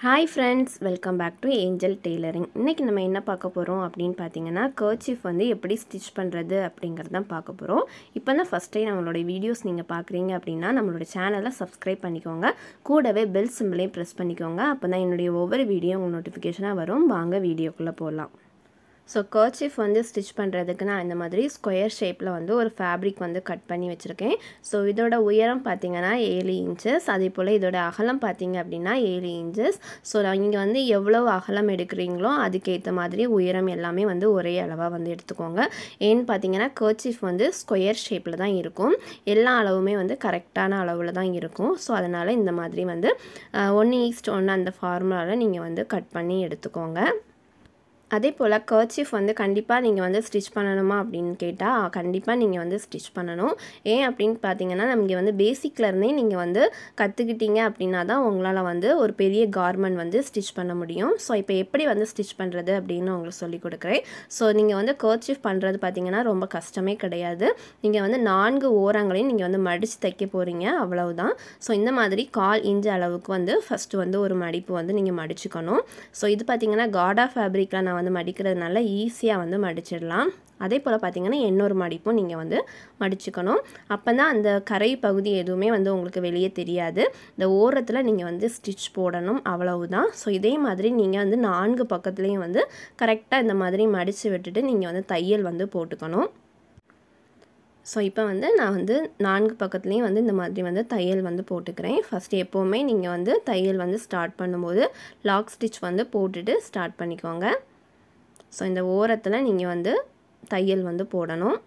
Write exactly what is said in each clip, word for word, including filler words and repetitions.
Hi friends, welcome back to Angel Tailoring. இன்னைக்கு நம்ம என்ன பார்க்க போறோம் அப்படினு பாத்தீங்கன்னா kerchief வந்து எப்படி ஸ்டிட்ச் பண்றது அப்படிங்கறத தான் பார்க்க போறோம். இப்போதான் ஃபர்ஸ்ட் டைம் நம்மளோட வீடியோஸ் நீங்க பார்க்கறீங்க அப்படினா நம்மளோட சேனலை subscribe பண்ணிக்கோங்க. கூடவே bell symbol-ஐ press பண்ணிக்கோங்க. அப்பதான் என்னுடைய ஒவ்வொரு வீடியோ உங்களுக்கு நோட்டிஃபிகேஷனா வரும். வாங்க வீடியோக்குள்ள போலாம். So kerchief வந்து ஸ்டிட்ச் பண்றதுக்கு நான் இந்த மாதிரி ஸ்கொயர் ஷேப்ல வந்து ஒரு ஃபேப்ரிக் வந்து கட் பண்ணி வச்சிருக்கேன். சோ இதோட உயரம் பாத்தீங்கன்னா ஏழு இன்ச்சஸ். அதேபோல இதோட அகலம் பாத்தீங்க அப்படினா ஏழு இன்ச்சஸ். சோ நீங்க வந்து எவ்வளவு அகலம் எடுக்கறீங்களோ அதுக்கு ஏத்த மாதிரி உயரம் எல்லாமே வந்து ஒரே அளவா வந்து எடுத்துக்கோங்க. ஏன் பாத்தீங்கன்னா kerchief வந்து ஸ்கொயர் ஷேப்ல தான் இருக்கும். எல்லா அளவுமே வந்து கரெக்ட்டான அளவுல தான் இருக்கும். சோ அதனால இந்த மாதிரி வந்து one is to one அந்த ஃபார்முலால நீங்க வந்து கட் பண்ணி எடுத்துக்கோங்க. அதேபோல kerchief வந்து கண்டிப்பா நீங்க வந்து ஸ்டிட்ச் பண்ணனுமா அப்படினு கேட்டா கண்டிப்பா நீங்க வந்து ஸ்டிட்ச் பண்ணனும். ஏன் அப்படினு பாத்தீங்கன்னா நமக்கு வந்து பேசிக்ல இருந்தே நீங்க வந்து கத்துக்கிட்டீங்க அப்படினா தான் உங்களால வந்து ஒரு பெரிய garment வந்து ஸ்டிட்ச் பண்ண முடியும். சோ இப்போ எப்படி வந்து ஸ்டிட்ச் பண்றது அப்படினு உங்களுக்கு சொல்லி கொடுக்கிறேன். சோ நீங்க வந்து kerchief பண்றது பாத்தீங்கன்னா ரொம்ப கஷ்டமே கிடையாது. நீங்க வந்து நான்கு ஓரங்களையும் நீங்க வந்து மடிச்சு தைக்க போறீங்க அவ்வளவுதான். சோ இந்த மாதிரி கால் இன்ச் அளவுக்கு வந்து ஃபர்ஸ்ட் வந்து ஒரு மடிப்பு வந்து நீங்க மடிச்சுக்கணும். சோ இது பாத்தீங்கன்னா காடா ஃபேப்ரிக்ல நான் வந்து மடிக்கிறதுனால ஈஸியா வந்து மடிச்சிடலாம். அதேபோல பாத்தீங்கன்னா இன்னொரு மடிப்பும் நீங்க வந்து மடிச்சுக்கணும். அப்பதான் அந்த கரை பகுதி எதுவுமே வந்து உங்களுக்கு வெளியே தெரியாது. இந்த ஓரத்துல நீங்க வந்து ஸ்டிட்ச் போடணும் அவ்வளவுதான். சோ இதே மாதிரி நீங்க வந்து நான்கு பக்கத்துலயும் வந்து கரெக்ட்டா இந்த மாதிரி மடிச்சு விட்டுட்டு நீங்க வந்து தையல் வந்து போட்டுக்கணும். சோ இப்போ வந்து நான் வந்து நான்கு பக்கத்துலயும் வந்து இந்த மாதிரி வந்து தையல் வந்து போட்டுக்கிறேன். ஃபர்ஸ்ட் எப்பவுமே நீங்க வந்து தையல் வந்து ஸ்டார்ட் பண்ணும்போது லாக் ஸ்டிட்ச் வந்து போட்டுட்டு ஸ்டார்ட் பண்ணிக்கோங்க. சோ இந்த ஓரத்துல நீங்க வந்து தையல் வந்து போடணும்.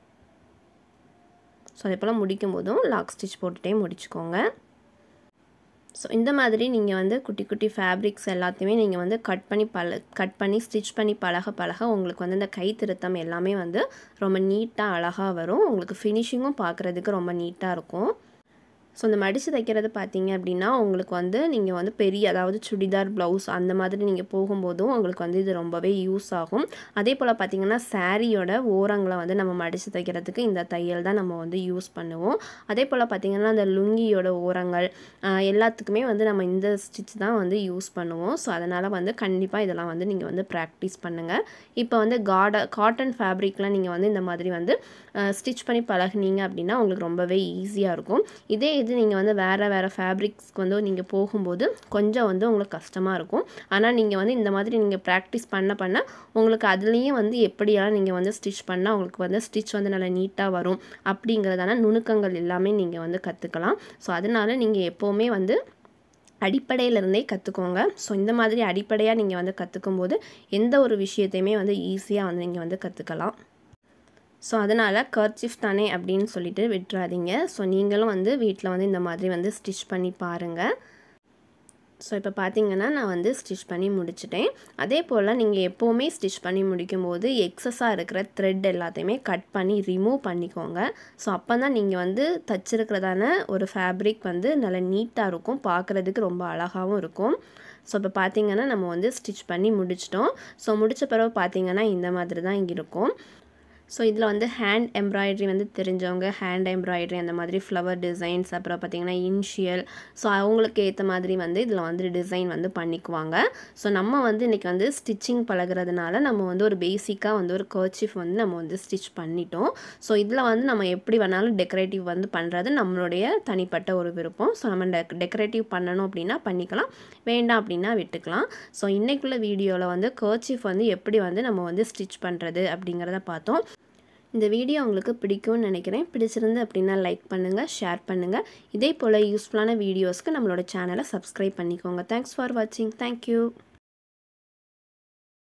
சோ அதேபோல முடிக்கும்போதும் லாக் ஸ்டிட்ச் போட்டுட்டே முடிச்சுக்கோங்க. சோ இந்த மாதிரி நீங்க வந்து குட்டி குட்டி ஃபேப்ரிக்ஸ் எல்லாத்தையுமே நீங்க வந்து கட் பண்ணி பல கட் பண்ணி ஸ்டிட்ச் பண்ணி பழக பழக உங்களுக்கு வந்து இந்த கை திருத்தம் எல்லாமே வந்து ரொம்ப நீட்டா அழகா வரும். உங்களுக்கு ஃபினிஷிங்கும் பார்க்கிறதுக்கு ரொம்ப நீட்டா இருக்கும். சோ இந்த மடிச்சு தைக்கிறது பாத்தீங்க அப்படினா உங்களுக்கு வந்து நீங்க வந்து பெரிய அதாவது சுடிதார் ப்ளவுஸ் அந்த மாதிரி நீங்க போகும்போது உங்களுக்கு வந்து இது ரொம்பவே யூஸ் ஆகும். அதேபோல பாத்தீங்கன்னா சாரியோட ஓரங்களை வந்து நம்ம மடிச்சு தைக்கிறதுக்கு இந்த தையல் தான் நம்ம வந்து யூஸ் பண்ணுவோம். அதேபோல பாத்தீங்கன்னா அந்த லுங்கியோட ஓரங்கள் எல்லாத்துக்குமே வந்து நம்ம இந்த ஸ்டிட்ச் தான் வந்து யூஸ் பண்ணுவோம். சோ அதனால வந்து கண்டிப்பா இதெல்லாம் வந்து நீங்க வந்து பிராக்டீஸ் பண்ணுங்க. இப்போ வந்து காட காட்டன் ஃபேப்ரிக்ல நீங்க வந்து இந்த மாதிரி வந்து ஸ்டிட்ச் பண்ணி பழகுனீங்க அப்படினா உங்களுக்கு ரொம்பவே ஈஸியா இருக்கும். இதே இது நீங்க வந்து வேற வேற ஃபேப்ரிக்ஸ்க்கு வந்து நீங்க போகும்போது கொஞ்சம் வந்து உங்களுக்கு கஷ்டமா இருக்கும். ஆனா நீங்க வந்து இந்த மாதிரி நீங்க பிராக்டீஸ் பண்ண பண்ண உங்களுக்கு அதுலயே வந்து எப்படியெல்லாம் நீங்க வந்து ஸ்டிட்ச் பண்ணா உங்களுக்கு வந்து ஸ்டிட்ச் வந்து நல்லா நீட்டா வரும் அப்படிங்கறதான நுணுக்கங்கள் எல்லாமே நீங்க வந்து கத்துக்கலாம். சோ அதனால நீங்க எப்பவுமே வந்து அடிப்படையில இருந்தே கத்துக்கோங்க. சோ இந்த மாதிரி அடிப்படையா நீங்க வந்து கத்துக்கும்போது எந்த ஒரு விஷயத்தையுமே வந்து ஈஸியா வந்து நீங்க வந்து கத்துக்கலாம். சோ அதனால kerchief தானே அப்படினு சொல்லிட்டு விட்டுறாதீங்க. சோ நீங்களும் வந்து வீட்ல வந்து இந்த மாதிரி வந்து ஸ்டிட்ச் பண்ணி பாருங்க. சோ இப்போ பாத்தீங்கன்னா நான் வந்து ஸ்டிட்ச் பண்ணி முடிச்சிட்டேன். அதேபோல நீங்க எப்பவுமே ஸ்டிட்ச் பண்ணி முடிக்கும்போது எக்ஸஸா இருக்கிற த்ரெட் எல்லாத்தையுமே கட் பண்ணி ரிமூவ் பண்ணிக்கோங்க. சோ அப்பதான் நீங்க வந்து தச்சிருக்கிறதான ஒரு ஃபேப்ரிக் வந்து நல்ல நீட்டா இருக்கும். பார்க்கிறதுக்கு ரொம்ப அழகாவும் இருக்கும். சோ இப்போ பாத்தீங்கன்னா நம்ம வந்து ஸ்டிட்ச் பண்ணி முடிச்சிட்டோம். சோ முடிச்ச பிறகு பாத்தீங்கன்னா இந்த மாதிரி தான் இருக்கும். சோ இதுல வந்து ஹேண்ட் எம்ப்ராய்டரி வந்து தெரிஞ்சவங்க ஹேண்ட் எம்ப்ராய்டரி அந்த மாதிரி ஃப்ளவர் டிசைன்ஸ் அப்புறம் பாத்தீங்கன்னா இனிஷியல் சோ அவங்களுக்கு ஏத்த மாதிரி வந்து இதுல வந்து டிசைன் வந்து பண்ணிக்குவாங்க. சோ நம்ம வந்து இன்னைக்கு வந்து ஸ்டிச்சிங் பழகுறதுனால நம்ம வந்து ஒரு பேசிக்கா வந்து ஒரு kerchief வந்து நம்ம வந்து ஸ்டிட்ச் பண்ணிட்டோம். சோ இதுல வந்து நம்ம எப்படி வேணாலும் டெக்கரேட்டிவ் வந்து பண்றது நம்மளுடைய தனிப்பட்ட ஒரு விருப்பம். சோ நம்ம டெக்கரேட்டிவ் பண்ணனும் அப்படினா பண்ணிக்கலாம். வேண்டாம் அப்படினா விட்டுக்கலாம். சோ இன்னைக்குள்ள வீடியோல வந்து kerchief வந்து எப்படி வந்து நம்ம வந்து ஸ்டிட்ச் பண்றது அப்படிங்கறத பார்த்தோம். இந்த வீடியோ உங்களுக்கு பிடிக்கும்னு நினைக்கிறேன். பிடிச்சிருந்து அப்படினா லைக் பண்ணுங்க, ஷேர் பண்ணுங்க. இதே போல யூஸ்ஃபுல்லான வீடியோஸ்க்கு நம்மளோட சேனலை subscribe பண்ணிக்கோங்க. Thanks for watching. Thank you.